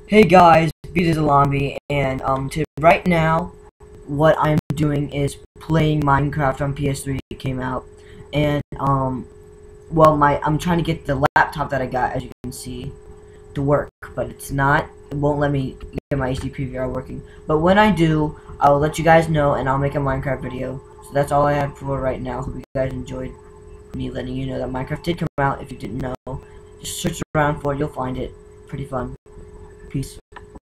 Hey guys, Vita Zombie, and right now, what I'm doing is playing Minecraft on PS3. It came out, and well, I'm trying to get the laptop that I got, as you can see, to work, but it's not. It won't let me get my HDPVR working. But when I do, I'll let you guys know, and I'll make a Minecraft video. So that's all I have for right now. Hope you guys enjoyed me letting you know that Minecraft did come out. If you didn't know, just search around for it. You'll find it. Pretty fun. Peace.